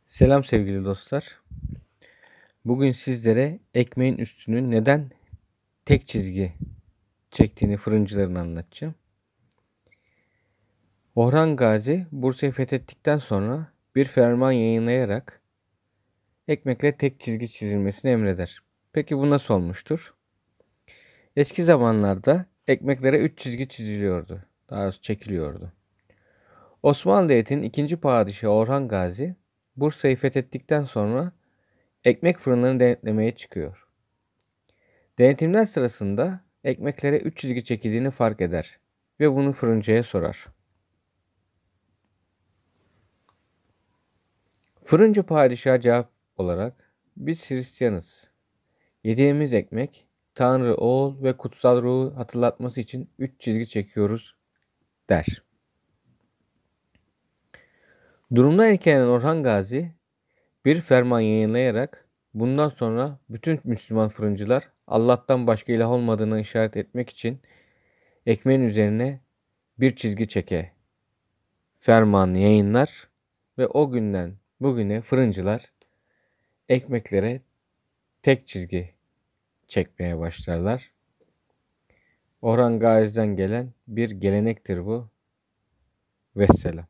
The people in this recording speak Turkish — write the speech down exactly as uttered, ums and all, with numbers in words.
Selam sevgili dostlar. Bugün sizlere ekmeğin üstünün neden tek çizgi çektiğini fırıncıların anlatacağım. Orhan Gazi Bursa'yı fethettikten sonra bir ferman yayınlayarak ekmekle tek çizgi çizilmesini emreder. Peki bu nasıl olmuştur? Eski zamanlarda ekmeklere üç çizgi çiziliyordu. Daha doğrusu çekiliyordu. Osmanlı Devleti'nin ikinci padişahı Orhan Gazi Bursa'yı fethettikten sonra ekmek fırınlarını denetlemeye çıkıyor. Denetimler sırasında ekmeklere üç çizgi çekildiğini fark eder ve bunu fırıncıya sorar. Fırıncı padişaha cevap olarak biz Hristiyanız. Yediğimiz ekmek Tanrı, Oğul ve Kutsal Ruhu hatırlatması için üç çizgi çekiyoruz der. Durumdan etkilenen Orhan Gazi bir ferman yayınlayarak bundan sonra bütün Müslüman fırıncılar Allah'tan başka ilah olmadığını işaret etmek için ekmeğin üzerine bir çizgi çeke fermanı yayınlar ve o günden bugüne fırıncılar ekmeklere tek çizgi çekmeye başlarlar. Orhan Gazi'den gelen bir gelenektir bu. Vesselam.